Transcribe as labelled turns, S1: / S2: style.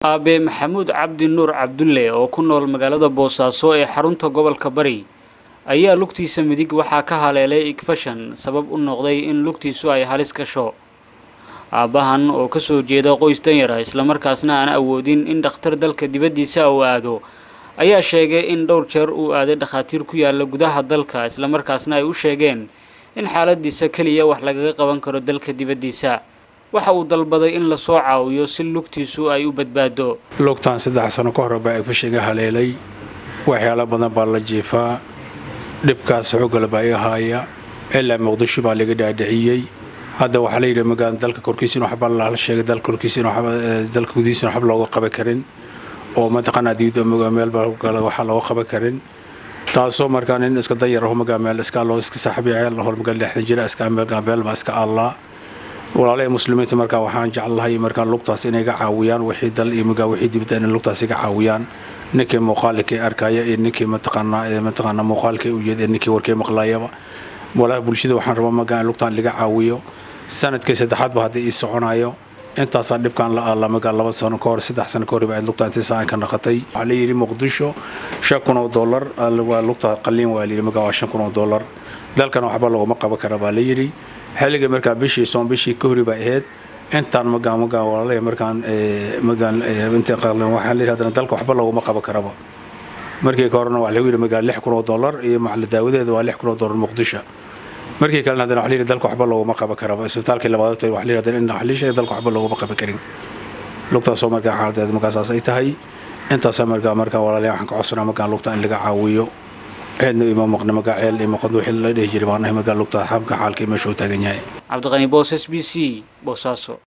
S1: Aabe Maxamuud Cabdi Nuur Cabdulle oo ku nool magaalada Boosaaso ee xarunta gobolka Bari ayaa lugtiisa midig waxaa ka haleelay igfashan sabab u noqday in lugtiisu ay halis gasho. Aabahan oo ka soo jeeda qoys danyar ah isla markaasna aan awoodin in dhakhtar dalka dibaddiisa uu aado ayaa sheegay in dhowr jeer uu aaday dhakhaatiir ku yaala gudaha dalka isla markaasna ay u sheegeen in xaaladiisa kaliya wax laga qaban karo dalka dibaddiisa. waxa uu dalbaday in la soo caawiyo si lugtiisu ay u badbaado.
S2: lugtaan 3 sano ka hor baa igfashiga haleelay waxyaalo badan baa la jiifaa dhibkaas xoog la baayahaya ilaa Muqdisho baa laga dhaadhiciyay hadda waxa la yiraahdaa magaalada dalka korkiisina waxba la sheegay dalka korkiisina dalka gudihiisa waxba looga qaban karin oo mataqaanaa diido meel baa waxa looga qaban karin taasoo markaan in iska dayar oo magaalada iska loo iska saaxiibay la hor magaalada 60 jira iska meel ma iska Allah walaalay muslimiinta marka waxaan jecelahay markaan lugtaas inay ga caawiyaan wixii dal iyo maga wixii dibadda in lugtaas iga caawiyaan ninkii muuqaalka arkaya ee ninkii mataqaanaa muuqaalka u jeeday ninkii warkay maqlaayaba walaal bulshada waxaan rabaa magaan lugtaan laga caawiyo sanadkii saddexaad ba hadii ii soconayo intaas dhibkaan la magaa 2 sano ka hor 3 sano ka hor baa lugtaan intaas ka naqatay waxa la yiri Muqdisho $5,000 waa lugta qalliin waa la yiri magaa $5,000 dalkan waxba laguma qaban karo baa la yiri xilliga markaa bishii ka hori baa ahayd intaan magaa walaalay markaan inta qalin waxa la yiraahdaa dalka waxba laguma qaban karaba markii korona waxa lagu yiri magaa $6,000 iyo macallin daawadeeda waa $6,000 Muqdisho markii kalena hadana waxa la yiri dalka waxba laguma qaban karaba isbitaalka labaad waxa la yiraahdaa in xalishay dalka waxba laguma qaban karin lugta soo markaa xaaladda magacaas ay tahay intaas markaa walaalay waxaan ka codsanaa magaa lugta in laga caawiyo عندنا إمام مقدم قاعد إمام قدوة حلا ده يجري معنا هم قالوا تحام كحال كي مشوا تاجنيه.
S1: عبد الغني بوسس بي سي بوساسو.